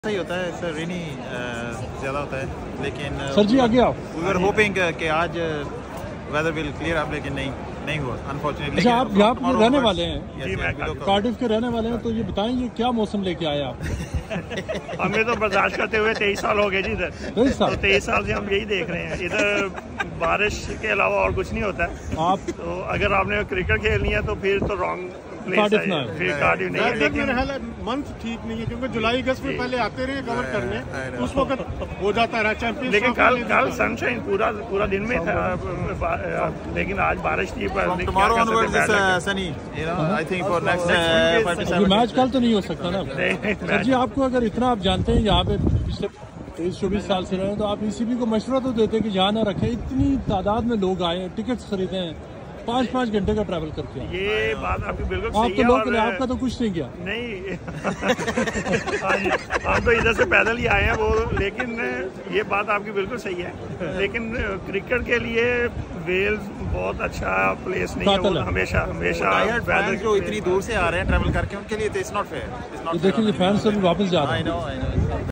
सही होता है सर, रेनी ज़्यादा होता है, लेकिन सर जी आगे आओ। वी वर होपिंग कि आज वेदर विल क्लियर अप, लेकिन नहीं हुआ अनफॉर्चुनेटली। अच्छा, आप यहाँ पे रहने वाले हैं? जी, मैं कार्डिफ के रहने वाले हैं, तो ये बताएं ये क्या मौसम लेके आए आप? हमें तो बर्दाश्त करते हुए 23 साल हो गए जी इधर। 23 साल? तो 23 साल से हम यही देख रहे हैं, इधर बारिश के अलावा और कुछ नहीं होता है। आप तो अगर आपने क्रिकेट खेलनी है तो फिर तो रॉन्ग प्लेस है, फिर कार्डिफ नहीं है। लेकिन मंथ ठीक नहीं है, क्योंकि जुलाई अगस्त में पहले आते रहे कवर करने, उस वक्त हो जाता रहा चैंपियंस। लेकिन कल सनशाइन पूरा दिन में था, लेकिन आज बारिश थी। मैच कल तो नहीं हो सकता ना सर जी? आपको अगर इतना आप जानते हैं यहाँ पे पिछले 23-24 साल से रहे, तो आप ECB को मशवरा तो देते कि यहाँ ना रखें। इतनी तादाद में लोग आए, टिकट्स खरीदे हैं, 5-5 घंटे का ट्रैवल करके। ये बात आपकी बिल्कुल आप सही तो है। लोग आपका तो कुछ नहीं किया। नहीं हम तो इधर से पैदल ही आए हैं वो, लेकिन ये बात आपकी बिल्कुल सही है। लेकिन क्रिकेट के लिए वेल्स बहुत अच्छा प्लेस नहीं है, वो हमेशा जो इतनी दूर से आ रहे हैं ट्रैवल करके, उनके लिए इट्स नॉट फेयर। देखिए फैंस अभी वापस जा रहे हैं।